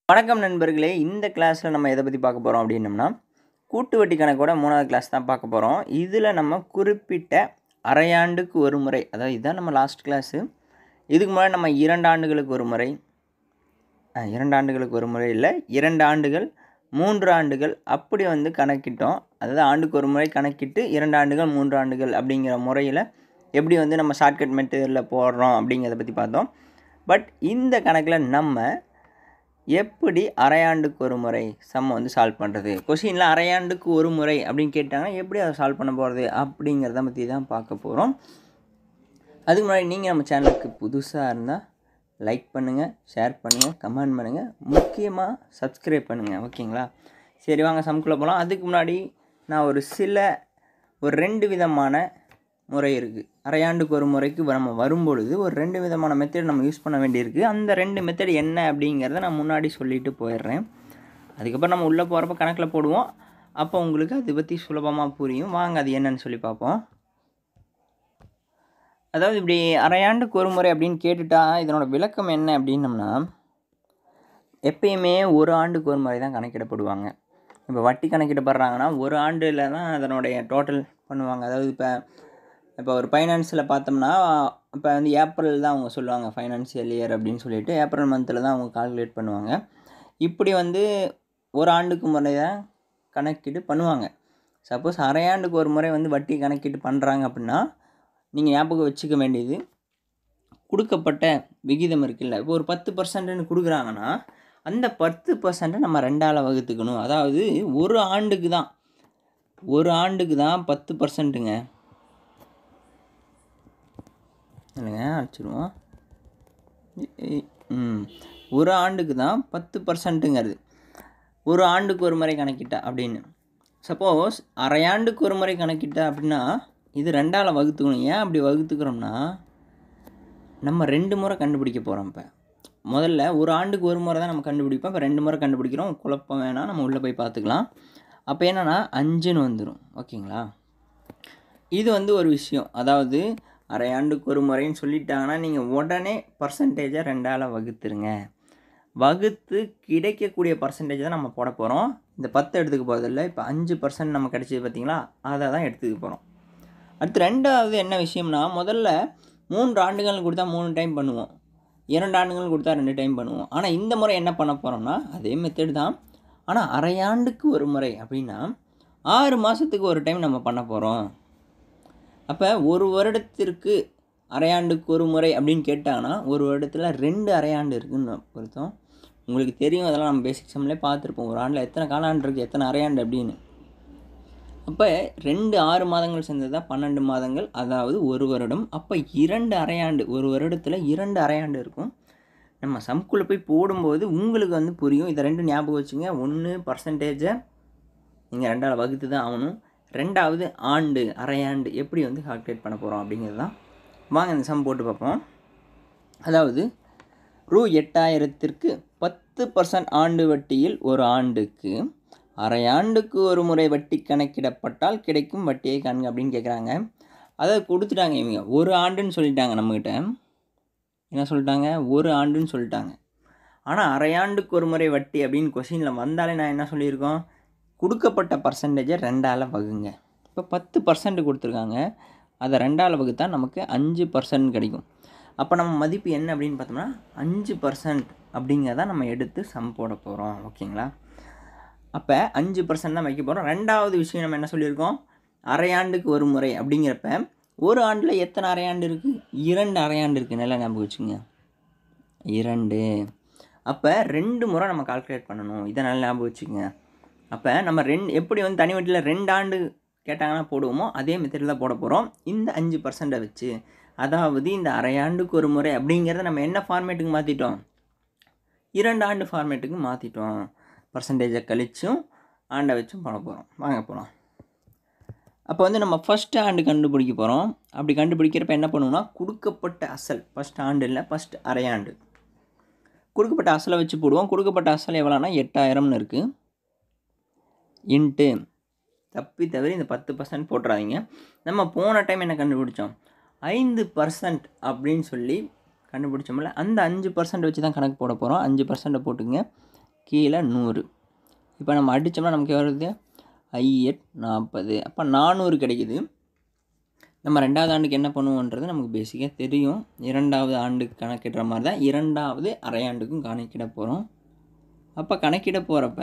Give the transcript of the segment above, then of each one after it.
வணக்கம் நண்பர்களே, இந்த கிளாஸில் நம்ம எதை பற்றி பார்க்க போகிறோம் அப்படின்னம்னா, கூட்டு வட்டி கணக்கோட 3வது கிளாஸ் தான் பார்க்க போகிறோம். இதில் நம்ம குறிப்பிட்ட அரையாண்டுக்கு ஒரு முறை, அதாவது இதுதான் நம்ம லாஸ்ட் கிளாஸு. இதுக்கு முன்னாடி நம்ம 2 ஆண்டுகளுக்கு ஒரு முறை, 2 ஆண்டுகளுக்கு ஒரு முறை இல்லை, 2 ஆண்டுகள், 3 ஆண்டுகள் அப்படி வந்து கணக்கிட்டோம். அதாவது ஆண்டுக்கு ஒரு முறை கணக்கிட்டு 2 ஆண்டுகள் 3 ஆண்டுகள் அப்படிங்கிற முறையில் எப்படி வந்து நம்ம ஷார்ட்கட் மெத்தடில் போடுறோம் அப்படிங்கிறத பற்றி பார்த்தோம். பட் இந்த கணக்கில் நம்ம எப்படி அரையாண்டுக்கு ஒரு முறை சம் வந்து சால்வ் பண்ணுறது, கொஷினில் அரையாண்டுக்கு ஒரு முறை அப்படின்னு கேட்டாங்கன்னா எப்படி அதை சால்வ் பண்ண போகிறது அப்படிங்கிறத பற்றி தான் பார்க்க போகிறோம். அதுக்கு முன்னாடி நீங்கள் நம்ம சேனலுக்கு புதுசாக இருந்தால் லைக் பண்ணுங்கள், ஷேர் பண்ணுங்கள், கமெண்ட் பண்ணுங்கள், முக்கியமாக சப்ஸ்கிரைப் பண்ணுங்கள். ஓகேங்களா? சரி, வாங்க சம்குள்ளே போகலாம். அதுக்கு முன்னாடி நான் ஒரு 2 விதமான முறை இருக்குது. அரையாண்டுக்கு ஒரு முறைக்கு நம்ம வரும்பொழுது ஒரு 2 விதமான மெத்தட் நம்ம யூஸ் பண்ண வேண்டியிருக்கு. அந்த 2 மெத்தட் என்ன அப்படிங்கிறத நான் முன்னாடி சொல்லிட்டு போயிடுறேன். அதுக்கப்புறம் நம்ம உள்ளே போகிறப்ப கணக்கில் போடுவோம். அப்போ உங்களுக்கு அதை பற்றி சுலபமாக புரியும். வாங்க அது என்னன்னு சொல்லி பார்ப்போம். அதாவது இப்படி அரையாண்டுக்கு ஒரு முறை அப்படின்னு கேட்டுட்டா இதனோட விளக்கம் என்ன அப்படின்னம்னா, எப்பயுமே ஒரு ஆண்டுக்கு ஒரு முறை தான் கணக்கிடப்படுவாங்க. இப்போ வட்டி கணக்கிடப்படுறாங்கன்னா ஒரு ஆண்டில் தான் அதனுடைய டோட்டல் பண்ணுவாங்க. அதாவது இப்போ ஒரு ஃபைனான்ஸில் பார்த்தோம்னா, இப்போ வந்து ஏப்ரல் தான் அவங்க சொல்லுவாங்க ஃபைனான்சியல் இயர் அப்படின்னு சொல்லிட்டு, ஏப்ரல் மந்தில் தான் அவங்க கால்குலேட் பண்ணுவாங்க. இப்படி வந்து ஒரு ஆண்டுக்கு முறை தான் கணக்கீடு பண்ணுவாங்க. சப்போஸ் அரையாண்டுக்கு ஒரு முறை வந்து வட்டி கணக்கீடு பண்ணுறாங்க அப்படின்னா, நீங்கள் ஞாபகம் வச்சுக்க வேண்டியது, கொடுக்கப்பட்ட விகிதம் இருக்குல்ல, இப்போ ஒரு 10%ன்னு கொடுக்குறாங்கன்னா அந்த 10% நம்ம 2ஆல் வகுத்துக்கணும். அதாவது ஒரு ஆண்டுக்கு தான் 10%ங்க. இல்லைங்க, அடிச்சிடுவோம். ஒரு ஆண்டுக்கு தான் 10%ங்கிறது ஒரு ஆண்டுக்கு ஒரு முறை கணக்கிட்டா அப்படின்னு. சப்போஸ் அரையாண்டுக்கு ஒரு முறை கணக்கிட்டா அப்படின்னா இது 2ஆல் வகுத்துக்கணும். ஏன் அப்படி வகுத்துக்கிறோம்னா, நம்ம 2 முறை கண்டுபிடிக்க போகிறோம். இப்போ முதல்ல ஒரு ஆண்டுக்கு ஒரு முறை தான் நம்ம கண்டுபிடிப்போம். இப்போ 2 முறை கண்டுபிடிக்கிறோம். குழப்பம் வேணாம், நம்ம உள்ளே போய் பார்த்துக்கலாம். அப்போ என்னென்னா 5ன்னு வந்துடும். ஓகேங்களா? இது வந்து ஒரு விஷயம். அதாவது அரையாண்டுக்கு ஒரு முறைன்னு சொல்லிட்டாங்கன்னா நீங்கள் உடனே பர்சன்டேஜை 2ஆல் வகுத்துருங்க. வகுத்து கிடைக்கக்கூடிய பர்சன்டேஜ் தான் நம்ம போட போகிறோம். இந்த 10 எடுத்துக்க போகிறதில்ல. இப்போ 5% நம்ம கிடச்சிது பார்த்தீங்களா, அதை தான் எடுத்துக்க போகிறோம். அடுத்து 2வது என்ன விஷயம்னா, முதல்ல 3 ஆண்டுகள் கொடுத்தா 3 டைம் பண்ணுவோம், 2 ஆண்டுகள் கொடுத்தா 2 டைம் பண்ணுவோம். ஆனால் இந்த முறை என்ன பண்ண போகிறோம்னா அதே மெத்தட் தான். ஆனால் அரையாண்டுக்கு ஒரு முறை அப்படின்னா 6 மாதத்துக்கு ஒரு டைம் நம்ம பண்ண போகிறோம். அப்போ ஒரு வருடத்திற்கு அரையாண்டுக்கு ஒரு முறை அப்படின்னு கேட்டாங்கன்னா ஒரு வருடத்தில் 2 அரையாண்டு இருக்குதுன்னு பொறுத்தோம். உங்களுக்கு தெரியும், அதெல்லாம் நம்ம பேசிக் சம்லேயே பார்த்துருப்போம். ஒரு ஆண்டில் எத்தனை காலாண்டு இருக்குது, எத்தனை அரையாண்டு அப்படின்னு. அப்போ 2 6 மாதங்கள் சேர்ந்தது தான் 12 மாதங்கள், அதாவது ஒரு வருடம். அப்போ 2 அரையாண்டு, ஒரு வருடத்தில் 2 அரையாண்டு இருக்கும். நம்ம சம்குள்ளே போய் போடும்போது உங்களுக்கு வந்து புரியும். இதை 2 ஞாபகம் வச்சுங்க. 1 பர்சன்டேஜை நீங்கள் 2ஆல் வகுத்து தான் ஆகணும். 2வது ஆண்டு, அரையாண்டு எப்படி வந்து கால்குலேட் பண்ண போகிறோம் அப்படிங்கிறது தான். வாங்க இந்த சம் போட்டு பார்ப்போம். அதாவது ரூ.8000க்கு 10% ஆண்டு வட்டியில் ஒரு ஆண்டுக்கு அரையாண்டுக்கு ஒரு முறை வட்டி கணக்கிடப்பட்டால் கிடைக்கும் வட்டியை காண்க அப்படின்னு கேட்குறாங்க. அதை கொடுத்துட்டாங்க. இவங்க ஒரு ஆண்டுன்னு சொல்லிட்டாங்க. நம்மக்கிட்ட என்ன சொல்லிட்டாங்க, ஒரு ஆண்டுன்னு சொல்லிட்டாங்க. ஆனால் அரையாண்டுக்கு ஒரு முறை வட்டி அப்படின்னு கொஷினில் வந்தாலே நான் என்ன சொல்லியிருக்கோம், கொடுக்கப்பட்ட பர்சன்டேஜை 2ஆல் வகுங்க. இப்போ 10% கொடுத்துருக்காங்க, அதை 2ஆல் வகுத்தா நமக்கு 5% கிடைக்கும். அப்போ நம்ம மதிப்பு என்ன அப்படின்னு பார்த்தோம்னா 5% அப்படிங்கிறத நம்ம எடுத்து சம் போட போகிறோம். ஓகேங்களா? அப்போ 5% தான் வைக்க போகிறோம். 2வது விஷயம் நம்ம என்ன சொல்லியிருக்கோம், அரையாண்டுக்கு ஒரு முறை அப்படிங்கிறப்ப ஒரு ஆண்டில் எத்தனை அரையாண்டு இருக்குது, 2 அரையாண்டு இருக்குது. நல்லா ஞாபகம் வச்சுங்க, 2. அப்போ 2 முறை நம்ம கால்குலேட் பண்ணணும். இதை நல்லா ஞாபகம் வச்சுக்கோங்க. அப்போ நம்ம எப்படி வந்து தனி வட்டியில் 2 ஆண்டு கேட்டாங்கன்னா போடுவோமோ அதே மெத்தடில் தான் போட போகிறோம். இந்த 5% வச்சு, அதாவது இந்த அரையாண்டுக்கு ஒரு முறை அப்படிங்கிறத நம்ம என்ன ஃபார்மேட்டுக்கு மாற்றிட்டோம், 2 ஆண்டு ஃபார்மேட்டுக்கு மாற்றிட்டோம். பர்சன்டேஜை கழிச்சும் ஆண்டை வச்சும் பண்ண போகிறோம். வாங்க போகிறோம். அப்போ வந்து நம்ம ஃபஸ்ட்டு ஆண்டு கண்டுபிடிக்க போகிறோம். அப்படி கண்டுபிடிக்கிறப்ப என்ன பண்ணுவோம்னா, கொடுக்கப்பட்ட அசல், ஃபஸ்ட் ஆண்டு இல்லை, ஃபஸ்ட் அரையாண்டு, கொடுக்கப்பட்ட அசலை வச்சு போடுவோம். கொடுக்கப்பட்ட அசல் எவ்வளோனா 8000ன்னு இருக்குது. இன்ட்டு தவிர இந்த 10% போட்டுறாதீங்க. நம்ம போன டைம் என்ன கண்டுபிடிச்சோம், 5% அப்படின்னு சொல்லி கண்டுபிடிச்சோம்ல, அந்த 5% வச்சு தான் கணக்கு போட போகிறோம். 5% போட்டுங்க. கீழே 100. இப்போ நம்ம அடித்தோம்னா நமக்கு வருது 5 40. அப்போ 400 கிடைக்குது. நம்ம 2வது ஆண்டுக்கு என்ன பண்ணுவோன்றது நமக்கு பேசிக்காக தெரியும். 2வது ஆண்டுக்கு கணக்கிடுற மாதிரி தான் 2வது அரையாண்டுக்கும் கணக்கிட போகிறோம். அப்போ கணக்கிட போகிறப்ப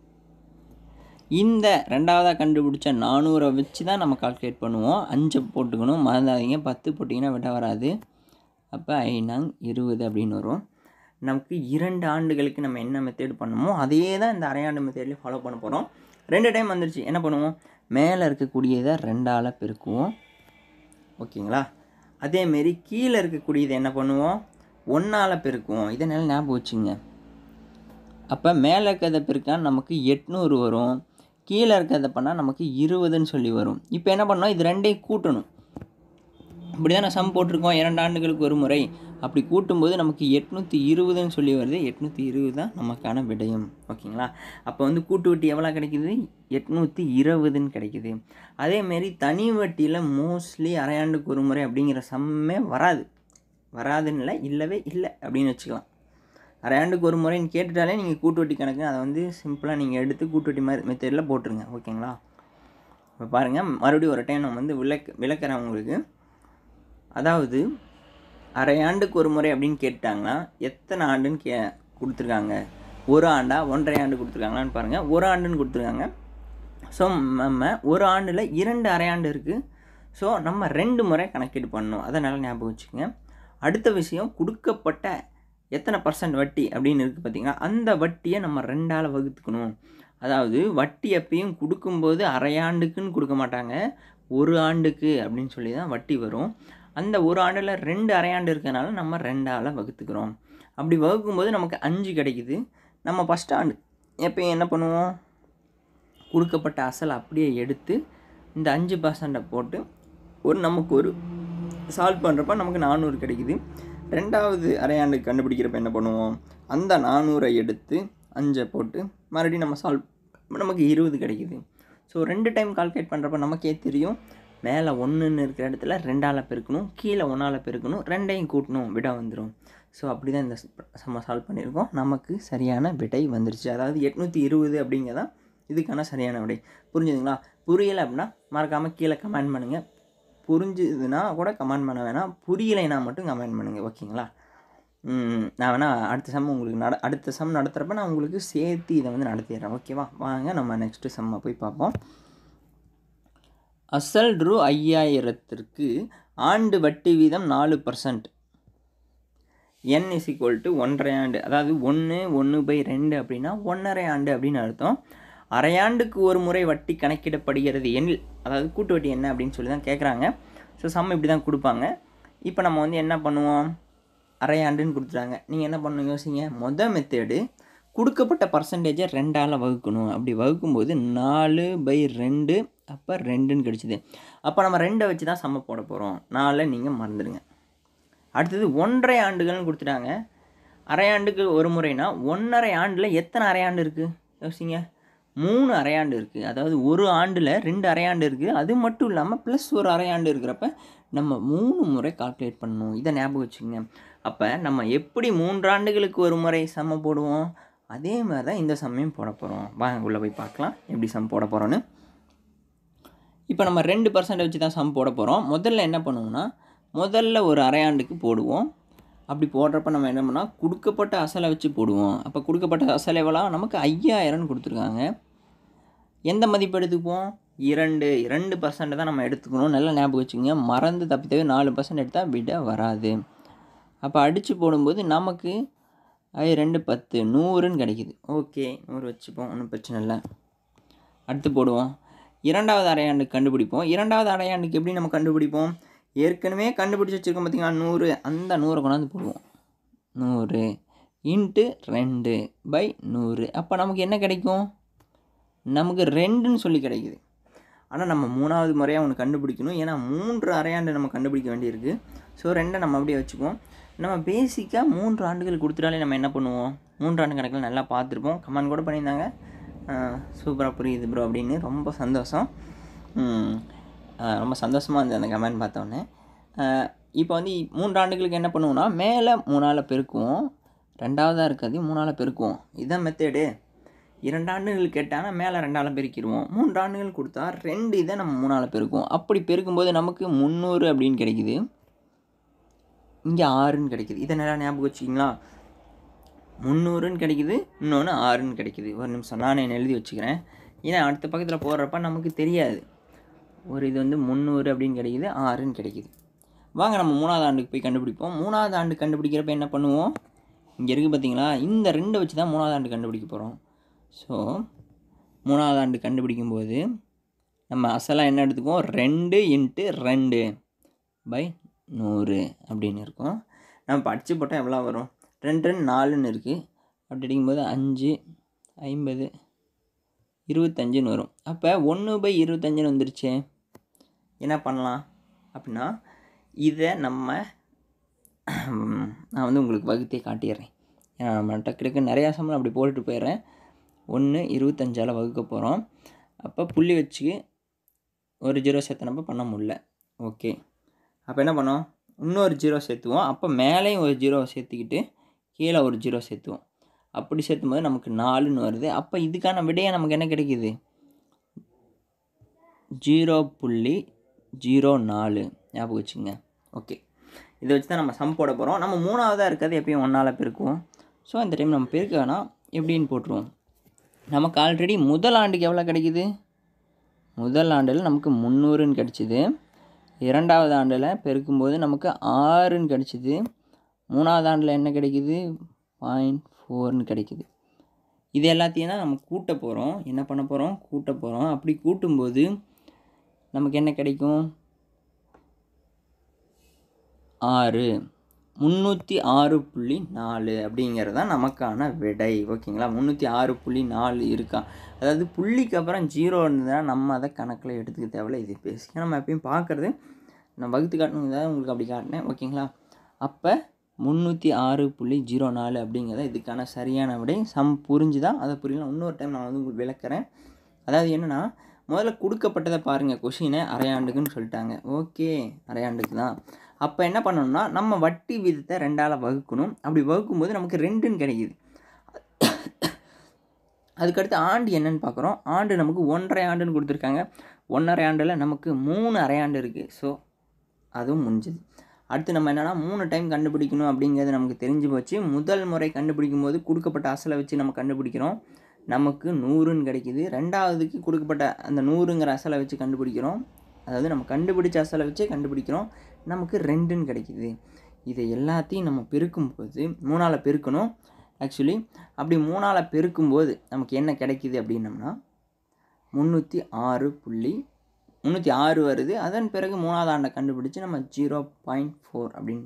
இந்த 2வதாக கண்டுபிடிச்ச 400 வச்சு தான் நம்ம கால்குலேட் பண்ணுவோம். 5 போட்டுக்கணும், மறந்துடாதீங்க. 10 போட்டிங்கன்னா விட வராது. அப்போ 5×20 அப்படின்னு வரும். நமக்கு 2 ஆண்டுகளுக்கு நம்ம என்ன மெத்தேடு பண்ணணுமோ அதே தான் இந்த அரையாண்டு மெத்தேட்லேயும் ஃபாலோ பண்ண போகிறோம். 2 டைம் வந்துருச்சு. என்ன பண்ணுவோம், மேலே இருக்கக்கூடியதை 2ஆல் பெருக்குவோம். ஓகேங்களா? அதேமாரி கீழே இருக்கக்கூடியதை என்ன பண்ணுவோம், 1ஆல் பெருக்குவோம். இதனால் ஞாபகம் வச்சுங்க. அப்போ மேலே இருக்கிறத பெருக்கா நமக்கு 800 வரும், கீழே இருக்கிறத பண்ணால் நமக்கு 20ன்னு சொல்லி வரும். இப்போ என்ன பண்ணோம், இது 2ஐயும் கூட்டணும். இப்படி தான் நான் சம் போட்டிருக்கோம் 2 ஆண்டுகளுக்கு ஒரு முறை. அப்படி கூட்டும்போது நமக்கு 820ன்னு சொல்லி வருது. 820 தான் நமக்கான விடயம். ஓகேங்களா? அப்போ வந்து கூட்டு வட்டி எவ்வளோ கிடைக்குது, 820ன்னு கிடைக்குது. அதேமாரி தனி வட்டியில் மோஸ்ட்லி அரையாண்டுக்கு ஒரு முறை அப்படிங்கிற சம்மே வராதுன்னு இல்லை, இல்லவே இல்லை அப்படின்னு வச்சுக்கலாம். அரையாண்டுக்கு ஒரு முறைன்னு கேட்டுட்டாலே நீங்கள் கூட்டு வட்டி கணக்கு அதை வந்து சிம்பிளாக நீங்கள் எடுத்து கூட்டு வட்டி மாதிரி மெத்தடில் போட்டுருங்க. ஓகேங்களா? இப்போ பாருங்கள், மறுபடியும் ஒரு டைம் நம்ம வந்து விளக்குறேன் உங்களுக்கு. அதாவது அரையாண்டுக்கு ஒரு முறை அப்படின்னு கேட்டாங்கன்னா எத்தனை ஆண்டுன்னு கொடுத்துருக்காங்க, ஒரு ஆண்டா 1.5 ஆண்டு கொடுத்துருக்காங்களான்னு பாருங்கள். ஒரு ஆண்டுன்னு கொடுத்துருக்காங்க. ஸோ நம்ம ஒரு ஆண்டில் 2 அரையாண்டு இருக்குது. ஸோ நம்ம 2 முறை கணக்கீடு பண்ணணும். அதை நல்லா ஞாபகம் வச்சுக்கோங்க. அடுத்த விஷயம், கொடுக்கப்பட்ட எத்தனை % வட்டி அப்படின்னு இருக்குது பார்த்தீங்கன்னா, அந்த வட்டியை நம்ம 2ஆல் வகுத்துக்கணும். அதாவது வட்டி எப்பயும் கொடுக்கும்போது அரையாண்டுக்குன்னு கொடுக்க மாட்டாங்க, ஒரு ஆண்டுக்கு அப்படின்னு சொல்லி தான் வட்டி வரும். அந்த ஒரு ஆண்டில் 2 அரையாண்டு இருக்கிறனால நம்ம 2ஆல் வகுத்துக்கிறோம். அப்படி வகுக்கும்போது நமக்கு 5 கிடைக்குது. நம்ம ஃபஸ்ட் ஆண்டு எப்பயும் என்ன பண்ணுவோம், கொடுக்கப்பட்ட அசல் அப்படியே எடுத்து இந்த 5% போட்டு நமக்கு ஒரு சால்வ் பண்ணுறப்ப நமக்கு 400 கிடைக்குது. 2வது அரையாண்டுக்கு கண்டுபிடிக்கிறப்ப என்ன பண்ணுவோம், அந்த 400 எடுத்து 5 போட்டு மறுபடியும் நம்ம சால்வ் நமக்கு 20 கிடைக்குது. ஸோ 2 டைம் கால்குலேட் பண்ணுறப்ப நமக்கே தெரியும், மேலே 1ன்னு இருக்கிற இடத்துல 2ஆல் பெருக்கணும், கீழே 1ஆல் பெருக்கணும், 2ஐயும் கூட்டணும், விடை வந்துடும். ஸோ அப்படி தான் இந்த சம்ம சால்வ் பண்ணியிருக்கோம். நமக்கு சரியான விடை வந்துருச்சு. அதாவது 820 அப்படிங்கிறதான் இதுக்கான சரியான விடை. புரிஞ்சுதுங்களா? புரியலை அப்படின்னா மறக்காமல் கீழே கமெண்ட் பண்ணுங்கள். புரிஞ்சுதுன்னா கூட கமெண்ட் பண்ண வேணாம், புரியலைன்னா மட்டும் கமெண்ட் பண்ணுங்கள். ஓகேங்களா? நான் வேணால் அடுத்த சம் உங்களுக்கு அடுத்த சம் நடத்துகிறப்ப நான் உங்களுக்கு சேர்த்து இதை வந்து நடத்திடுறேன். ஓகேவா? வாங்க நம்ம நெக்ஸ்ட்டு சம்மை போய் பார்ப்போம். அசல் ரூ. 5000க்கு ஆண்டு வட்டி வீதம் 4%. n = 1.5 ஆண்டு. அதாவது 1/2 அப்படின்னா 1.5 ஆண்டு அப்படின்னு அர்த்தம். அரையாண்டுக்கு ஒரு முறை வட்டி கணக்கிடப்படுகிறது எனில், அதாவது கூட்டு வட்டி என்ன அப்படின்னு சொல்லி தான் கேட்குறாங்க. ஸோ சம் இப்படி தான் கொடுப்பாங்க. இப்போ நம்ம வந்து என்ன பண்ணுவோம், அரையாண்டுன்னு கொடுத்துட்டாங்க. நீங்கள் என்ன பண்ணணும் யோசிங்க. மொதல் மெத்தேடு, கொடுக்கப்பட்ட பர்சன்டேஜை 2ஆல் வகுக்கணும். அப்படி வகுக்கும்போது 4/2 அப்போ 2ன்னு கிடச்சிது. அப்போ நம்ம 2ஐ வச்சு தான் சம்ம போட போகிறோம். 4 நீங்கள் மறந்துடுங்க. அடுத்தது 1.5 ஆண்டுகள்னு கொடுத்துட்டாங்க. அரையாண்டுக்கு ஒரு முறைனா 1.5 ஆண்டில் எத்தனை அரையாண்டு இருக்குது யோசிங்க. 3 அரையாண்டு இருக்குது. அதாவது ஒரு ஆண்டில் 2 அரையாண்டு இருக்குது. அது மட்டும் இல்லாமல் ப்ளஸ் ஒரு அரையாண்டு இருக்கிறப்ப நம்ம 3 முறை கால்குலேட் பண்ணணும். இதை ஞாபகம் வச்சுக்கோங்க. அப்போ நம்ம எப்படி 3 ஆண்டுகளுக்கு ஒரு முறை சம்ம போடுவோம், அதே மாதிரி தான் இந்த சம்மையும் போட போகிறோம். வாங்க உள்ளே போய் பார்க்கலாம் எப்படி சம் போட போகிறோன்னு. இப்போ நம்ம 2% வச்சு தான் சம் போட போகிறோம். முதல்ல என்ன பண்ணுவோம்னா, முதல்ல ஒரு அரையாண்டுக்கு போடுவோம். அப்படி போடுறப்ப நம்ம என்ன பண்ணால் கொடுக்கப்பட்ட அசலை வச்சு போடுவோம். அப்போ கொடுக்கப்பட்ட அசல் எவ்வளோ, நமக்கு 5000ன்னு கொடுத்துருக்காங்க. எந்த மதிப்பு எடுத்துக்குவோம், 2% தான் நம்ம எடுத்துக்கணும். நல்லா ஞாபகம் வச்சுங்க. மறந்து தப்பித்தவே 4% எடுத்தால் விட வராது. அப்போ அடித்து போடும்போது நமக்கு 2 10 100ன்னு கிடைக்கிது. ஓகே, 100 வச்சுப்போம், ஒன்றும் பிரச்சனை இல்லை. அடுத்து போடுவோம். 2வது அரையாண்டுக்கு கண்டுபிடிப்போம். 2வது அரையாண்டுக்கு எப்படி நம்ம கண்டுபிடிப்போம், ஏற்கனவே கண்டுபிடிச்சி வச்சுருக்கோம் பார்த்தீங்களா 100. அந்த 100 கொண்டாந்து போடுவோம். 100 × 2/100. அப்போ நமக்கு என்ன கிடைக்கும், நமக்கு 2ன்னு சொல்லி கிடைக்குது. ஆனால் நம்ம 3வது முறையாக ஒன்று கண்டுபிடிக்கணும். ஏன்னா 3 அரையாண்டு நம்ம கண்டுபிடிக்க வேண்டியிருக்கு. ஸோ 2 நம்ம அப்படியே வச்சுக்குவோம். நம்ம பேசிக்காக 3 ஆண்டுகள் கொடுத்துட்டாலே நம்ம என்ன பண்ணுவோம், 3 ஆண்டு கணக்கில் நல்லா பார்த்துருப்போம். கமெண்ட் கூட பண்ணியிருந்தாங்க, சூப்பராக புரியுது ப்ரோ அப்படின்னு. ரொம்ப சந்தோஷம். ரொம்ப சந்தோஷமாக இருந்தது அந்த கமெண்ட் பார்த்தோன்னே. இப்போ வந்து 3 ஆண்டுகளுக்கு என்ன பண்ணுவோம்னா, மேலே 3ஆல் பெருக்குவோம், ரெண்டாவதாக இருக்காது 3ஆல் பெருக்குவோம். இதுதான் மெத்தேடு. 2 ஆண்டுகள் கேட்டாங்கன்னா மேலே 2ஆல் பெருக்கிடுவோம். 3 ஆண்டுகள் கொடுத்தா 2 இதை நம்ம 3ஆல் பெருக்குவோம். அப்படி பெருக்கும்போது நமக்கு 300 அப்படின்னு கிடைக்குது. இங்கே 6ன்னு கிடைக்குது. இதை நல்லா ஞாபகம் வச்சுக்கிங்களா? 300ன்னு கிடைக்குது, இன்னொன்று 6ன்னு கிடைக்குது. ஒரு நிமிஷம் நானே எழுதி வச்சுக்கிறேன். ஏன்னா அடுத்த பக்கத்தில் போடுறப்ப நமக்கு தெரியாது. ஒரு இது வந்து 300 அப்படின்னு கிடைக்குது, 6ன்னு கிடைக்குது. வாங்க நம்ம 3ஆவது ஆண்டுக்கு போய் கண்டுபிடிப்போம். 3ஆவது ஆண்டு கண்டுபிடிக்கிறப்ப என்ன பண்ணுவோம்? இங்கே இருக்குது பார்த்தீங்களா, இந்த 2 வச்சு தான் 3ஆவது ஆண்டு கண்டுபிடிக்க போகிறோம். ஸோ 3ஆவது ஆண்டு கண்டுபிடிக்கும்போது நம்ம அசலாக என்ன எடுத்துக்குவோம்? 2 × 2/100 அப்படின்னு இருக்கும். நம்ம படித்து போட்டால் எவ்வளோ வரும்? 2 4ன்னு இருக்குது. அப்படி அடிக்கும்போது 5 50 25ன்னு வரும். அப்போ 1/25ன்னு வந்துருச்சு. என்ன பண்ணலாம் அப்படின்னா, இதை நான் வந்து உங்களுக்கு வகுத்தே காட்டிடுறேன். ஏன்னா நம்ம டக்கு நிறையா சம்பளம் அப்படி போட்டுட்டு போயிடுறேன். 1/25ஆல் வகுக்க போகிறோம். அப்போ புள்ளி வச்சு ஒரு 0 சேர்த்தனப்போ பண்ண முடியல. ஓகே, அப்போ என்ன பண்ணோம்? இன்னொரு 0 சேர்த்துவோம். அப்போ மேலேயும் ஒரு 0 சேர்த்துக்கிட்டு கீழே ஒரு 0 சேர்த்துவோம். அப்படி சேர்த்தும்போது நமக்கு 4ன்னு வருது. அப்போ இதுக்கான விடையாக நமக்கு என்ன கிடைக்கிது? 0.04 ஞாபகம் வச்சுங்க. ஓகே, இதை வச்சு தான் நம்ம சம் போட போகிறோம். நம்ம 3ஆவதாக இருக்கிறது எப்பயும் 1ஆல் பெருக்குவோம். ஸோ இந்த டைம் நம்ம பெருக்க வேணாம், எப்படின்னு போட்டுருவோம். நமக்கு ஆல்ரெடி முதல் ஆண்டுக்கு எவ்வளோ கிடைக்குது? முதல் ஆண்டில் நமக்கு 300ன்னு கிடச்சிது. 2ஆவது ஆண்டில் பெருக்கும்போது நமக்கு 6ன்னு கிடச்சிது. 3ஆவது ஆண்டில் என்ன கிடைக்குது? 0.4ன்னு கிடைக்குது. இது எல்லாத்தையும் தான் நம்ம கூட்ட போகிறோம். என்ன பண்ண போகிறோம்? கூட்ட போகிறோம். அப்படி கூட்டும்போது நமக்கு என்ன கிடைக்கும்? 6 306.4 அப்படிங்கிறது தான் நமக்கான விடை. ஓகேங்களா? 306.4 இருக்கா? அதாவது புள்ளிக்கு அப்புறம் 0 இருந்ததுன்னா நம்ம அதை கணக்கில் எடுத்துக்க தேவையில்ல. இது பேசிக்க நம்ம எப்பயும் பார்க்குறது. நான் வகுத்து காட்டணுங்க, உங்களுக்கு அப்படி காட்டினேன். ஓகேங்களா? அப்போ 306.04 அப்படிங்கிறத இதுக்கான சரியான விடை. சம் புரிஞ்சுதான்? அதை புரியலாம். இன்னொரு டைம் நான் வந்து உங்களுக்கு விளக்குறேன். அதாவது என்னென்னா, முதல்ல கொடுக்கப்பட்டதை பாருங்கள். கொஷினை அரையாண்டுக்குன்னு சொல்லிட்டாங்க. ஓகே, அரையாண்டுக்கு தான். அப்போ என்ன பண்ணணும்னா, நம்ம வட்டி வீதத்தை 2ஆல் வகுக்கணும். அப்படி வகுக்கும்போது நமக்கு 2ன்னு கிடைக்குது. அதுக்கடுத்து ஆண்டு என்னன்னு பார்க்குறோம். ஆண்டு நமக்கு 1½ ஆண்டுன்னு கொடுத்துருக்காங்க. 1½ ஆண்டில் நமக்கு 3 அரையாண்டு இருக்குது. ஸோ அதுவும் முடிஞ்சுது. அடுத்து நம்ம என்னென்னா 3 டைம் கண்டுபிடிக்கணும் அப்படிங்கிறது நமக்கு தெரிஞ்சு போச்சு. முதல் முறை கண்டுபிடிக்கும் போது கொடுக்கப்பட்ட அசலை வச்சு நம்ம கண்டுபிடிக்கிறோம். நமக்கு 100ன்னு கிடைக்கிது. ரெண்டாவதுக்கு கொடுக்கப்பட்ட அந்த 100ங்கிற அசலை வச்சு கண்டுபிடிக்கிறோம். அதாவது நம்ம கண்டுபிடிச்ச அசலை வச்சே கண்டுபிடிக்கிறோம். நமக்கு 2ன்னு கிடைக்கிது. இதை எல்லாத்தையும் நம்ம பெருக்கும்போது 3ஆல் பெருக்கணும். ஆக்சுவலி அப்படி 3ஆல் பெருக்கும்போது நமக்கு என்ன கிடைக்கிது அப்படின்னம்னா 306 வருது. அதன் பிறகு 3ஆவது ஆண்டை கண்டுபிடிச்சி நம்ம 0.4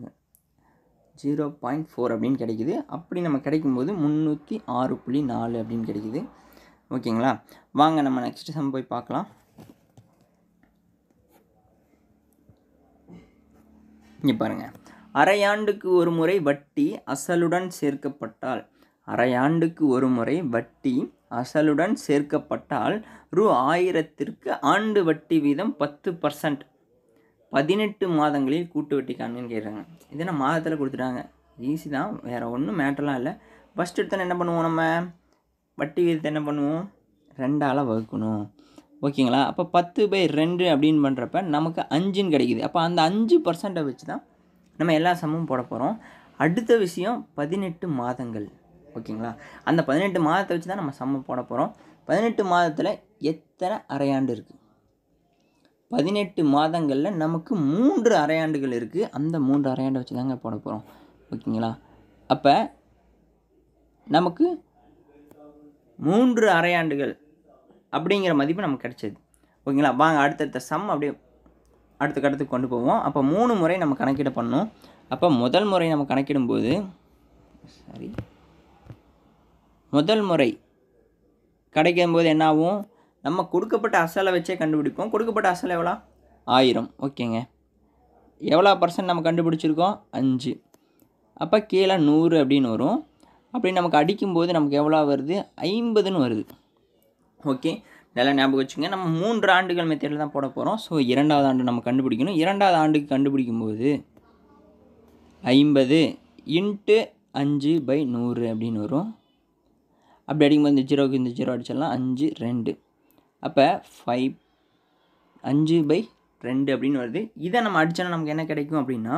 அப்படின்னு கிடைக்கிது. அப்படி நம்ம கிடைக்கும்போது 306.4 அப்படின்னு கிடைக்கிது. ஓகேங்களா? வாங்க நம்ம நெக்ஸ்ட் சம் போய் பார்க்கலாம். இங்கே பாருங்கள். அரையாண்டுக்கு ஒரு முறை வட்டி அசலுடன் சேர்க்கப்பட்டால் அரையாண்டுக்கு ஒரு முறை வட்டி அசலுடன் சேர்க்கப்பட்டால் ரூ.1000க்கு ஆண்டு வட்டி வீதம் 10% 18 மாதங்களில் கூட்டு வட்டி காண்புன்னு கேட்குறாங்க. இதை நான் மாதத்தில் கொடுத்துட்டாங்க. ஈஸி தான், வேறு ஒன்றும் மேட்டர்லாம் இல்லை. ஃபஸ்ட் எடுத்தோன்னு என்ன பண்ணுவோம்? நம்ம வட்டி வீதத்தை என்ன பண்ணுவோம்? 2ஆல் வகுக்கணும். ஓகேங்களா? அப்போ 10/2 அப்படின்னு பண்ணுறப்ப நமக்கு 5ன்னு கிடைக்குது. அப்போ அந்த 5% வச்சு தான் நம்ம எல்லா சமமும் போட போகிறோம். அடுத்த விஷயம் 18 மாதங்கள். ஓகேங்களா? அந்த 18 மாதத்தை வச்சு தான் நம்ம சமம் போட போகிறோம். 18 மாதத்தில் எத்தனை அரையாண்டு இருக்குது? 18 மாதங்களில் நமக்கு 3 அரையாண்டுகள் இருக்குது. அந்த 3 அரையாண்டை வச்சு தாங்க போட போகிறோம். ஓகேங்களா? அப்போ நமக்கு 3 அரையாண்டுகள் அப்படிங்கிற மதிப்பு நமக்கு கிடைச்சது. ஓகேங்களா? வாங்க அடுத்தடுத்த சம் அப்படியே அடுத்த கட்டத்துக்கு கொண்டு போவோம். அப்போ 3 முறை நம்ம கணக்கிட பண்ணணும். அப்போ முதல் முறை நம்ம கணக்கிடும்போது முதல் முறை கிடைக்கும்போது என்ன ஆகும்? நம்ம கொடுக்கப்பட்ட அசலை வச்சே கண்டுபிடிப்போம். கொடுக்கப்பட்ட அசல் எவ்வளோ? 1000. ஓகேங்க. எவ்வளோ % நம்ம கண்டுபிடிச்சிருக்கோம்? 5. அப்போ கீழே 100 அப்படின்னு வரும். அப்படி நமக்கு அடிக்கும்போது நமக்கு எவ்வளோ வருது? 50ன்னு வருது. ஓகே, நல்லா ஞாபகம் வச்சுங்க. நம்ம 3 ஆண்டுகள் மெத்தடில் தான் போட போகிறோம். ஸோ 2ஆவது ஆண்டு நம்ம கண்டுபிடிக்கணும். 2ஆவது ஆண்டுக்கு கண்டுபிடிக்கும்போது 50 × 5/100 அப்படின்னு வரும். அப்படி அடிக்கும்போது இந்த ஜீரோவுக்கு இந்த ஜீரோ அடிச்சிடலாம். 5 2 அப்போ 5/2 அப்படின்னு வருது. இதை நம்ம அடித்தோன்னா நமக்கு என்ன கிடைக்கும் அப்படின்னா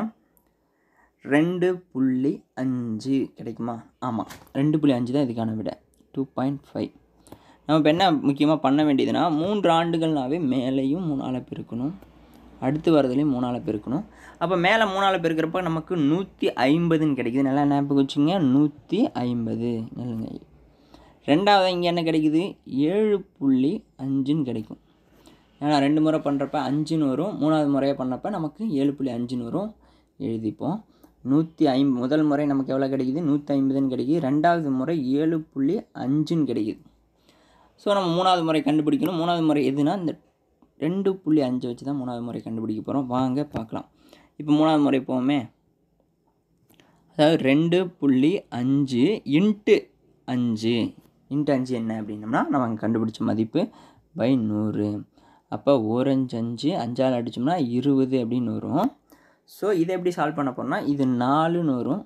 2.5 கிடைக்குமா? ஆமாம், 2.5 தான் இதுக்கான விட. 2.5. நம்ம இப்போ என்ன முக்கியமாக பண்ண வேண்டியதுன்னா 3 ஆண்டுகள்னாவே மேலேயும் 3ஆல் பெருக்கணும், அடுத்து வரதுலேயும் 3ஆல் பெருக்கணும். அப்போ மேலே 3ஆல் பெருக்கிறப்ப நமக்கு 150ன்னு கிடைக்குது. நல்லா ஞாபகம் வச்சுங்க, 150 நல்லுங்க. ரெண்டாவது இங்கே என்ன கிடைக்குது? 7.5ன்னு கிடைக்கும். ஏன்னா 2 முறை பண்ணுறப்ப 5ன்னு வரும், 3ஆவது முறையாக பண்ணப்போ நமக்கு 7.5ன்னு வரும். எழுதிப்போம். 150 முதல் முறை நமக்கு எவ்வளோ கிடைக்குது? 150ன்னு கிடைக்குது. ரெண்டாவது முறை 7.5ன்னு கிடைக்குது. ஸோ நம்ம 3ஆவது முறை கண்டுபிடிக்கணும். 3ஆவது முறை எதுனா இந்த 2.5 வச்சு தான் 3ஆவது முறை கண்டுபிடிக்க போகிறோம். வாங்க பார்க்கலாம். இப்போ 3ஆவது முறை போவோமே. அதாவது 2.5 இன்ட்டு 5 என்ன அப்படின்னோம்னா நம்ம அங்கே கண்டுபிடிச்ச மதிப்பு /100. அப்போ 1 5 5 5ஆல் அடித்தோம்னா 20 அப்படின்னு வரும். ஸோ இதை எப்படி சால்வ் பண்ண போகிறோம்னா இது 4ன்னு வரும்.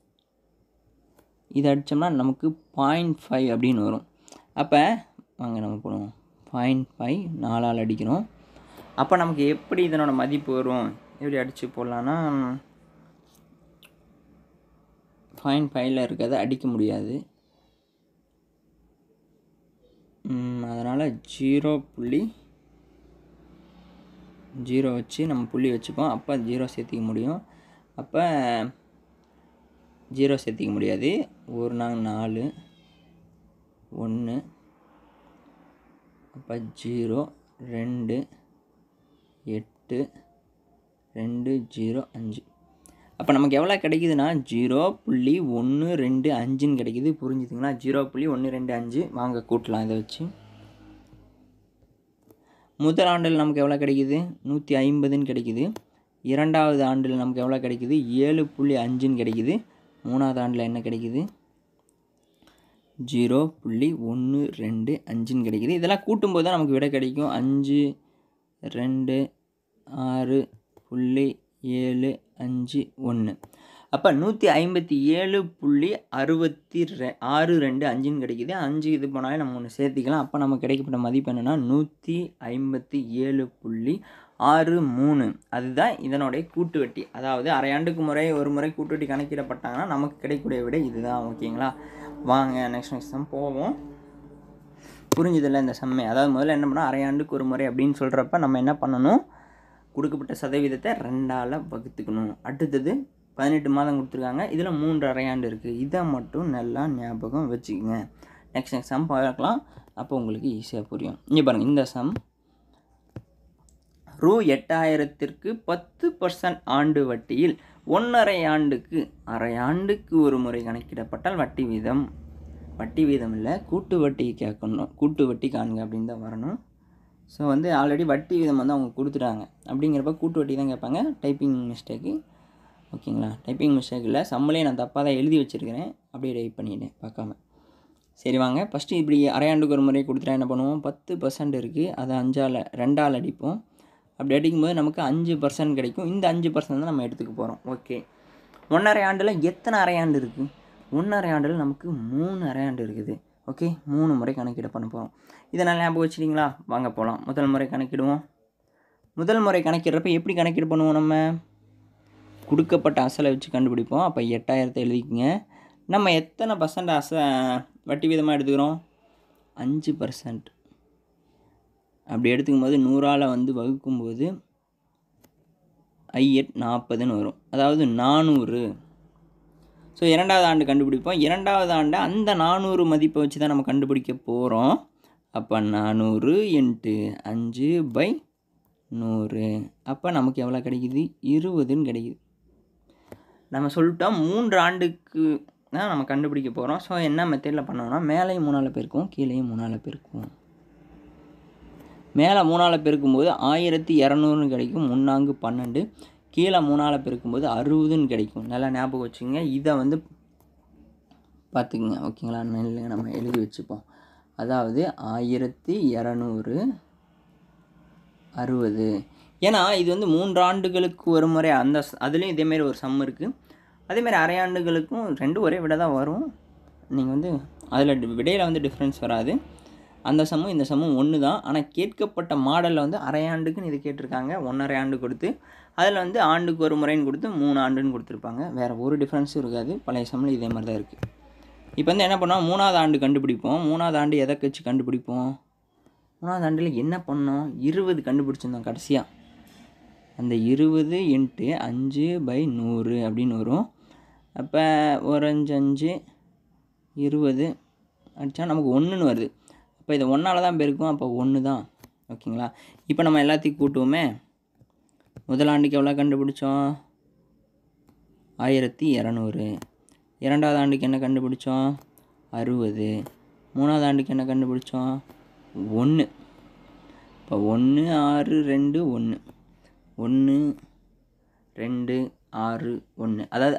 இதை அடித்தோம்னா நமக்கு 0.5 அப்படின்னு வரும். அப்போ வாங்க நம்ம போடுவோம் 0.5 4ஆல் அடிக்கிறோம். அப்போ நமக்கு எப்படி இதனோட மதிப்பு வரும்? எப்படி அடித்து போடலான்னா 0.5ல் இருக்கிறத அடிக்க முடியாது. அதனால் 0.0 வச்சு நம்ம புள்ளி வச்சுப்போம். அப்போ 0 சேர்த்திக்க முடியும். அப்போ 0 சேர்த்திக்க முடியாது. 1 4 1 அப்போ 0 2 8 2 0 5. அப்போ நமக்கு எவ்வளோ கிடைக்குதுன்னா 0.125ன்னு கிடைக்குது. புரிஞ்சுதுங்களா? 0.125. வாங்க கூட்டலாம் இதை வச்சு. முதல் ஆண்டில் நமக்கு எவ்வளோ கிடைக்குது? 150ன்னு கிடைக்குது. இரண்டாவது ஆண்டில் நமக்கு எவ்வளோ கிடைக்குது? 7.5ன்னு கிடைக்குது. மூணாவது ஆண்டில் என்ன கிடைக்குது? 0.125ன்னு கிடைக்குது. இதெல்லாம் கூட்டும்போது தான் நமக்கு விடை கிடைக்கும். 5 2 6.751. அப்போ 157.625ன்னு கிடைக்குது. 5 இது போனாலே நம்ம ஒன்று சேர்த்திக்கலாம். அப்போ நமக்கு கிடைக்கப்பட்ட மதிப்பு என்னென்னா 157.63. அதுதான் இதனுடைய கூட்டு வட்டி. அதாவது அரையாண்டுக்கு ஒரு முறை கூட்டு வட்டி கணக்கிடப்பட்டாங்கன்னா நமக்கு கிடைக்கக்கூடிய விட இதுதான். ஓகேங்களா? வாங்க நெக்ஸ்ட் சம் போவோம். புரிஞ்சுதில்ல இந்த சம்மை? அதாவது முதல்ல என்ன பண்ணால் அரையாண்டுக்கு ஒரு முறை அப்படின்னு சொல்கிறப்ப நம்ம என்ன பண்ணணும்? கொடுக்கப்பட்ட சதவீதத்தை 2ஆல் வகுத்துக்கணும். அடுத்தது 18 மாதம் கொடுத்துருக்காங்க. இதில் 3 அரையாண்டு இருக்குது. இதை மட்டும் நல்லா ஞாபகம் வச்சுக்கோங்க. நெக்ஸ்ட் சம் பார்க்கலாம். அப்போ உங்களுக்கு ஈஸியாக புரியும். இங்கே பாருங்கள், இந்த சம் ரூ.8000க்கு 10% ஆண்டு வட்டியில் 1/2 ஆண்டுக்கு ஒரு முறை கணக்கிடப்பட்டால் வட்டி வீதம் இல்லை, கூட்டு வட்டி கேட்கணும். கூட்டு வட்டி காணுங்க அப்படின்னு தான் வரணும். ஸோ ஆல்ரெடி வட்டி வீதம் அவங்க கொடுத்துட்டாங்க. அப்படிங்கிறப்ப கூட்டு வட்டி தான் கேட்பாங்க. Typing mistake. ஓகேங்களா? டைப்பிங் மிஸ்டேக் இல்லை, சம்மளே நான் தப்பாக தான் எழுதி வச்சுருக்கிறேன். அப்படியே டைப் பண்ணிவிட்டேன் பார்க்காம. சரி வாங்க, ஃபஸ்ட்டு இப்படி அரையாண்டுக்கு ஒரு முறை கொடுத்துட்டா என்ன பண்ணுவோம்? 10% இருக்குது. அதை 2ஆல் அடிப்போம். அப்படி அடிக்கும்போது நமக்கு 5% கிடைக்கும். இந்த 5% தான் நம்ம எடுத்துக்க போகிறோம். ஓகே, 1/2 ஆண்டில் எத்தனை அரையாண்டு இருக்குது? 1/2 ஆண்டில் நமக்கு 3 அரையாண்டு இருக்குது. ஓகே, 3 முறை கணக்கிட பண்ண போகிறோம். இதை நான் ஞாபகம் வச்சுட்டிங்களா? வாங்க போகலாம். முதல் முறை கணக்கிடுவோம். முதல் முறை கணக்கிடுறப்ப எப்படி கணக்கீடு பண்ணுவோம்? நம்ம கொடுக்கப்பட்ட அசலை வச்சு கண்டுபிடிப்போம். அப்போ 8000 எழுதிக்கங்க. நம்ம எத்தனை பர்சன்ட் வட்டி வீதமாக எடுத்துக்கிறோம்? 5%. அப்படி எடுத்துக்கும் போது 100ஆல் வகுக்கும்போது 40ன்னு வரும். அதாவது 400. ஸோ இரண்டாவது ஆண்டு கண்டுபிடிப்போம். இரண்டாவது ஆண்டு அந்த 400 மதிப்பை வச்சு தான் நம்ம கண்டுபிடிக்க போகிறோம். அப்போ 400 × 5/100. அப்போ நமக்கு எவ்வளோ கிடைக்குது? 20ன்னு கிடைக்குது. நம்ம சொல்லிட்டோம் 3 ஆண்டுக்கு தான் நம்ம கண்டுபிடிக்க போகிறோம். ஸோ என்ன மெத்தடில் பண்ணோம்னா மேலேயும் 3ஆல் பெருக்குவோம், கீழேயும் 3ஆல் பெருக்குவோம். மேலே 3ஆல் பெருக்கும்போது 1200ன்னு கிடைக்கும். 3 12. கீழே 3ஆல் பெருக்கும்போது 60ன்னு கிடைக்கும். நல்லா ஞாபகம் வச்சுக்கோங்க. இதை பார்த்துக்குங்க. ஓகேங்களா? நம்ம எழுதி வச்சுப்போம். அதாவது 1200 60. ஏன்னா இது 3 ஆண்டுகளுக்கு ஒரு முறை அதுலேயும் இதேமாரி ஒரு சம் இருக்குது. அதேமாதிரி அரையாண்டுகளுக்கும் ரெண்டும் ஒரே விட தான் வரும். நீங்கள் வந்து அதில் விடையில் வந்து டிஃப்ரென்ஸ் வராது. அந்த சம்மும் இந்த சம்மும் ஒன்று தான். ஆனால் கேட்கப்பட்ட மாடலில் வந்து அரையாண்டுக்குன்னு இது கேட்டிருக்காங்க, 1½ ஆண்டு கொடுத்து. அதில் வந்து ஆண்டுக்கு ஒரு முறைன்னு கொடுத்து 3 ஆண்டுன்னு கொடுத்துருப்பாங்க. வேறு ஒரு டிஃப்ரென்ஸும் இருக்காது. பழைய சம்மில் இதே மாதிரி தான் இருக்குது. இப்போ வந்து என்ன பண்ணோம், 3வது ஆண்டு கண்டுபிடிப்போம். 3வது ஆண்டு எதை வச்சு கண்டுபிடிப்போம்? 3வது ஆண்டில் என்ன பண்ணோம், 20 கண்டுபிடிச்சிருந்தோம் கடைசியாக. அந்த 20 × 5/100 அப்படின்னு வரும். அப்போ ஒரு 5 20 அடித்தா நமக்கு 1ன்னு வருது. அப்போ இதை 1ஆல் தான் பெருக்கும். அப்போ 1 தான். ஓகேங்களா? இப்போ நம்ம எல்லாத்தையும் கூட்டுவோமே. முதல் ஆண்டுக்கு எவ்வளோ கண்டுபிடிச்சோம்? 1200. 2வது ஆண்டுக்கு என்ன கண்டுபிடிச்சோம்? 60. 3வது ஆண்டுக்கு என்ன கண்டுபிடிச்சோம்? 1. இப்போ 1 6 2 1 1 2 6 1, அதாவது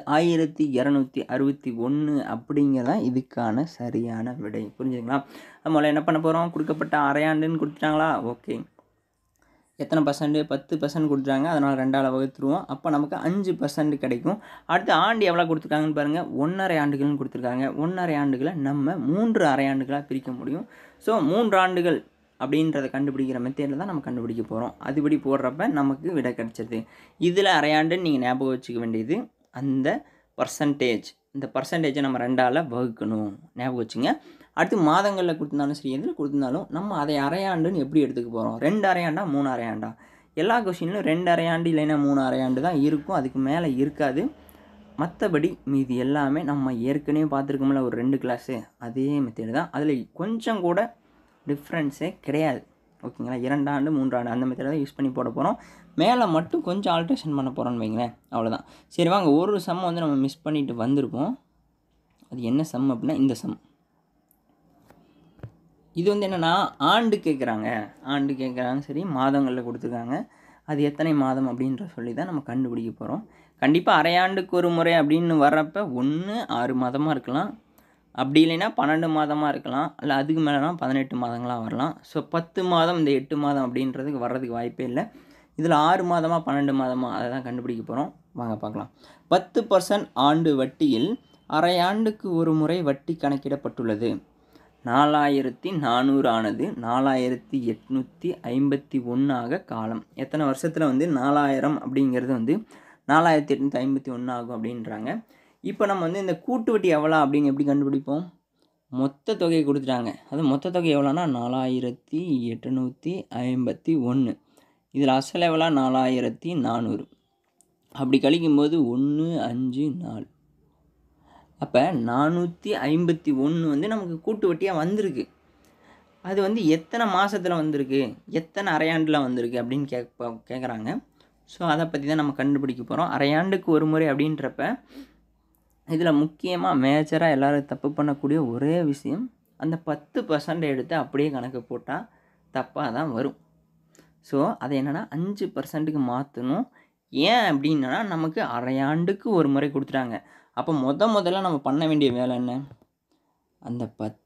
1261 அப்படிங்கிறதான் இதுக்கான சரியான விடை. புரிஞ்சுங்களா? நம்மள என்ன பண்ண போகிறோம், கொடுக்கப்பட்ட அரையாண்டுன்னு கொடுத்துட்டாங்களா? ஓகே, எத்தனை பர்சன்ட்? 10% கொடுத்துட்டாங்க. அதனால் 2ஆல் வகுத்துருவோம். அப்போ நமக்கு 5% கிடைக்கும். அடுத்த ஆண்டு எவ்வளோ கொடுத்துருக்காங்கன்னு பாருங்கள், 1½ ஆண்டுகள்னு கொடுத்துருக்காங்க. 1½ ஆண்டுகளை நம்ம 3 அரையாண்டுகளாக பிரிக்க முடியும். ஸோ 3 ஆண்டுகள் அப்படின்றத கண்டுபிடிக்கிற மெத்தேடில் தான் நம்ம கண்டுபிடிக்க போகிறோம். அதுபடி போடுறப்ப நமக்கு விடை கிடச்சிது. இதில் அரையாண்டுன்னு நீங்கள் ஞாபகம் வச்சுக்க வேண்டியது அந்த பர்சன்டேஜ். இந்த பர்சன்டேஜை நம்ம 2ஆல் வகுக்கணும், ஞாபகம் வச்சுங்க. அடுத்து மாதங்களில் கொடுத்துருந்தாலும் சரி, எதில் கொடுத்துருந்தாலும் நம்ம அதை அரையாண்டுன்னு எப்படி எடுத்துக்க போகிறோம்? 2 அரையாண்டா 3 அரையாண்டா? எல்லா கொஸ்டின்லையும் 2 அரையாண்டு இல்லைன்னா 3 அரையாண்டு தான் இருக்கும், அதுக்கு மேலே இருக்காது. மற்றபடி மீதி எல்லாமே நம்ம ஏற்கனவே பார்த்துருக்கோம்ல ஒரு 2 கிளாஸு, அதே மெத்தேடு தான். அதில் கொஞ்சம் கூட டிஃப்ரென்ஸே கிடையாது. ஓகேங்களா? 2 ஆண்டு 3 ஆண்டு அந்த மெத்தேடை தான் யூஸ் பண்ணி போட போகிறோம். மேலே மட்டும் கொஞ்சம் ஆல்ட்ரேஷன் பண்ண போகிறோன்னு வைங்களேன், அவ்வளோதான். சரி வாங்க, ஒரு சம் வந்து நம்ம மிஸ் பண்ணிட்டு வந்திருப்போம். அது என்ன சம் அப்படின்னா இந்த சம். இது வந்து என்னென்னா ஆண்டு கேட்குறாங்க. சரி, மாதங்களில் கொடுத்துருக்காங்க. அது எத்தனை மாதம் அப்படின்ற சொல்லி தான் நம்ம கண்டுபிடிக்க போகிறோம். கண்டிப்பாக அரையாண்டுக்கு ஒரு முறை அப்படின்னு வர்றப்ப 1 6 மாதமாக இருக்கலாம், அப்படி இல்லைன்னா 12 மாதமாக இருக்கலாம், இல்லை அதுக்கு மேலேனா 18 மாதங்களாக வரலாம். ஸோ 10 மாதம் இந்த 8 மாதம் அப்படின்றதுக்கு வர்றதுக்கு வாய்ப்பே இல்லை. இதில் 6 மாதமாக 12 மாதமாக அதை தான் கண்டுபிடிக்க போகிறோம். வாங்க பார்க்கலாம். 10% ஆண்டு வட்டியில் அரையாண்டுக்கு ஒரு முறை வட்டி கணக்கிடப்பட்டுள்ளது. 4400 ஆனது 4851 காலம். எத்தனை வருஷத்தில் வந்து 4000 அப்படிங்கிறது வந்து 4851 ஆகும் அப்படின்றாங்க. இப்போ நம்ம வந்து இந்த கூட்டு வட்டி எவ்வளோ அப்படின்னு எப்படி கண்டுபிடிப்போம்? மொத்த தொகையை கொடுத்துட்டாங்க. அது மொத்த தொகை எவ்வளோனா 4851. இதில் அசல் எவ்வளோ? 4400. அப்படி கழிக்கும்போது 1 5 4. அப்போ 451 வந்து நமக்கு கூட்டு வட்டியாக வந்திருக்கு. அது வந்து எத்தனை மாதத்தில் வந்திருக்கு, எத்தனை அரையாண்டில் வந்திருக்கு அப்படின்னு கேட்குறாங்க. ஸோ அதை பற்றி தான் நம்ம கண்டுபிடிக்க போகிறோம். அரையாண்டுக்கு ஒரு முறை அப்படின்றப்ப இதில் முக்கியமாக மேஜராக எல்லோரும் தப்பு பண்ணக்கூடிய ஒரே விஷயம், அந்த 10% எடுத்து அப்படியே கணக்கு போட்டால் தப்பாக தான் வரும். ஸோ அதை என்னென்னா 5%க்கு மாற்றணும். ஏன் அப்படின்னா நமக்கு அரையாண்டுக்கு ஒரு முறை கொடுத்துட்டாங்க. அப்போ முதல்ல நம்ம பண்ண வேண்டிய வேலை என்ன, அந்த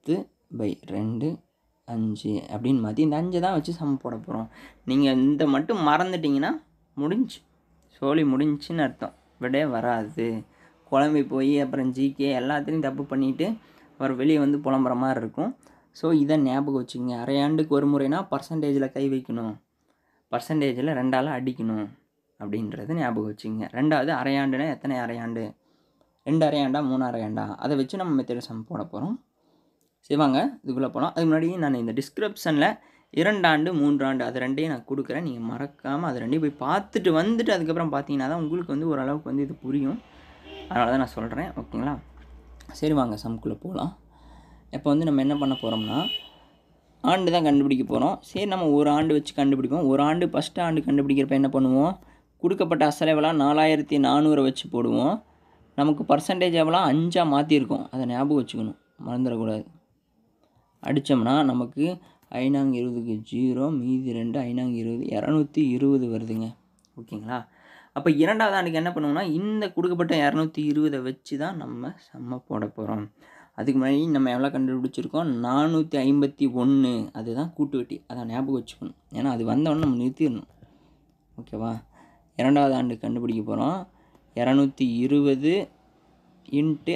10/2 5 அப்படின்னு மாற்றி இந்த 5 தான் வச்சு சம் போட போகிறோம். நீங்கள் இந்த மட்டும் மறந்துட்டிங்கன்னா முடிஞ்சு, சோழி முடிஞ்சுன்னு அர்த்தம். விடே வராது. குழம்பி போய் அப்புறம் ஜிகே எல்லாத்துலேயும் தப்பு பண்ணிவிட்டு அப்புறம் வெளியே வந்து புலம்புற மாதிரி இருக்கும். ஸோ இதை ஞாபகம் வச்சுக்கோங்க. அரையாண்டுக்கு ஒரு முறைனா பர்சன்டேஜில் கை வைக்கணும், பர்சன்டேஜில் 2ஆல் அடிக்கணும் அப்படின்றது ஞாபகம் வச்சுக்கோங்க. 2வது அரையாண்டுனா எத்தனை அரையாண்டு, 2 அரையாண்டா 3 அரையாண்டா, அதை வச்சு நம்ம மெத்தேட் சம் போட போகிறோம். சரிவாங்க, இதுக்குள்ளே போகலாம். அதுக்கு முன்னாடி நான் இந்த டிஸ்கிரிப்ஷனில் 2 ஆண்டு 3 ஆண்டு அது ரெண்டையும் நான் கொடுக்குறேன். நீங்கள் மறக்காமல் அது ரெண்டையும் போய் பார்த்துட்டு வந்துட்டு அதுக்கப்புறம் பார்த்தீங்கன்னா தான் உங்களுக்கு வந்து ஓரளவுக்கு வந்து இது புரியும். அதனால தான் நான் சொல்கிறேன். ஓகேங்களா? சரி வாங்க சம்குள்ளே போகலாம். இப்போ வந்து நம்ம என்ன பண்ண போகிறோம்னா ஆண்டு தான் கண்டுபிடிக்க போகிறோம். சரி, நம்ம ஒரு ஆண்டு வச்சு கண்டுபிடிப்போம். ஒரு ஆண்டு ஃபஸ்ட்டு ஆண்டு கண்டுபிடிக்கிறப்ப என்ன பண்ணுவோம், கொடுக்கப்பட்ட அசல் எவ்வளோ 4400 வச்சு போடுவோம். நமக்கு பர்சன்டேஜ் எவ்வளோ 5ஆக மாற்றிருக்கோம், அதை ஞாபகம் வச்சுக்கணும், மறந்துடக்கூடாது. அடித்தோம்னா நமக்கு 5×20க்கு 0, மீதி 2 5×20 220 வருதுங்க. ஓகேங்களா? அப்போ 2வது ஆண்டுக்கு என்ன பண்ணுவோம்னா இந்த கொடுக்கப்பட்ட 220 வச்சு தான் நம்ம சம்ம போட போகிறோம். அதுக்கு முன்னாடி நம்ம எவ்வளோ கண்டுபிடிச்சிருக்கோம், 451. அதுதான் கூட்டு வட்டி, அதை ஞாபகம் வச்சுக்கணும். ஏன்னா அது வந்தவொடனே நம்ம நிறுத்திடணும். ஓகேவா? 2வது ஆண்டு கண்டுபிடிக்க போகிறோம். 220 இன்ட்டு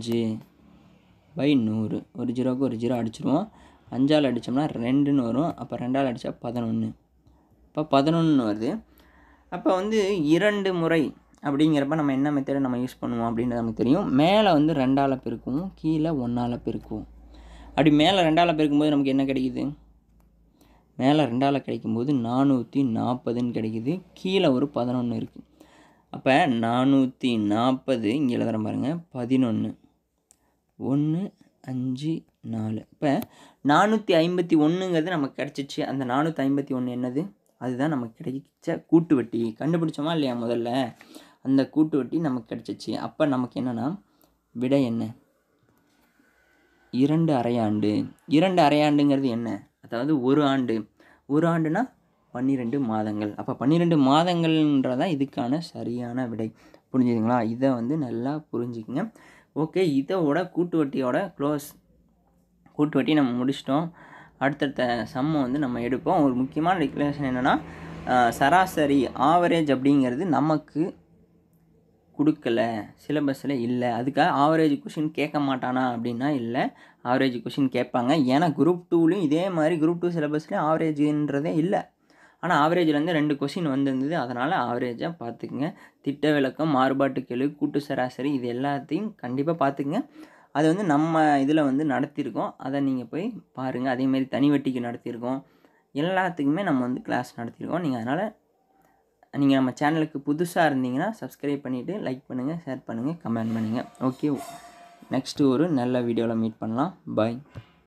5/100. ஒரு ஜீரோவுக்கு ஒரு ஜீரோ அடிச்சிருவோம். 5ஆல் அடித்தோம்னா 2ன்னு வரும். அப்போ 2ஆல் அடித்தா 11. இப்போ 11 வருது. அப்போ வந்து 2 முறை அப்படிங்கிறப்ப நம்ம என்ன மெத்தடை நம்ம யூஸ் பண்ணுவோம் அப்படின்றது நமக்கு தெரியும். மேலே வந்து 2ஆல் பெருக்குவோம், கீழே 1ஆல் பெருக்குவோம். அப்படி மேலே 2ஆல் பெருக்கும்போது நமக்கு என்ன கிடைக்குது? மேலே 2ஆல் கிடைக்கும்போது 440ன்னு கிடைக்குது. கீழே ஒரு 11 இருக்குது. அப்போ 440 இங்கே எழுதுகிறேன் பாருங்கள், 11 1 5 4. இப்போ 451ங்கிறது நமக்கு கிடச்சிச்சு. அந்த 451 என்னது? அதுதான் நமக்கு கிடைச்ச கூட்டு வட்டி. கண்டுபிடிச்சோமா இல்லையா முதல்ல? அந்த கூட்டு வட்டி நமக்கு கிடச்சிச்சு. அப்போ நமக்கு என்னென்னா விடை என்ன? 2 அரையாண்டு. 2 அரையாண்டுங்கிறது என்ன? அதாவது ஒரு ஆண்டு. ஒரு ஆண்டுனா 12 மாதங்கள். அப்போ 12 மாதங்கள்ன்றதான் இதுக்கான சரியான விடை. புரிஞ்சுதுங்களா? இதை வந்து நல்லா புரிஞ்சுக்குங்க. ஓகே, இதோட கூட்டு வட்டியோட கூட்டு வட்டி நம்ம முடிச்சிட்டோம். அடுத்தடுத்த சம்மை வந்து நம்ம எடுப்போம். ஒரு முக்கியமான டிக்ளரேஷன் என்னென்னா, சராசரி ஆவரேஜ் அப்படிங்கிறது நமக்கு கொடுக்கல, சிலபஸில் இல்லை. அதுக்காக ஆவரேஜ் கொஷின் கேட்க மாட்டானா அப்படின்னா இல்லை, ஆவரேஜ் கொஷின் கேட்பாங்க. ஏன்னா குரூப் 2லையும் இதே மாதிரி குரூப் 2 சிலபஸ்லேயும் ஆவரேஜுன்றதே இல்லை. ஆனால் ஆவரேஜ்லேருந்து 2 கொஷின் வந்திருந்தது. அதனால் ஆவரேஜாக பார்த்துக்குங்க. திட்ட விளக்கம், மாறுபாட்டு கெழு, கூட்டு சராசரி இது எல்லாத்தையும் கண்டிப்பாக பார்த்துக்குங்க. அது வந்து நம்ம இதில் வந்து நடத்தியிருக்கோம். அதை நீங்கள் போய் பாருங்கள். அதேமாரி தனி வட்டிக்கு நடத்தியிருக்கோம். எல்லாத்துக்குமே நம்ம வந்து கிளாஸ் நடத்தியிருக்கோம். நீங்கள் அதனால் நீங்கள் நம்ம சேனலுக்கு புதுசாக இருந்தீங்கன்னா சப்ஸ்கிரைப் பண்ணிவிட்டு லைக் பண்ணுங்கள், ஷேர் பண்ணுங்கள், கமெண்ட் பண்ணுங்கள். ஓகே, நெக்ஸ்ட்டு ஒரு நல்ல வீடியோவில் மீட் பண்ணலாம். பாய்.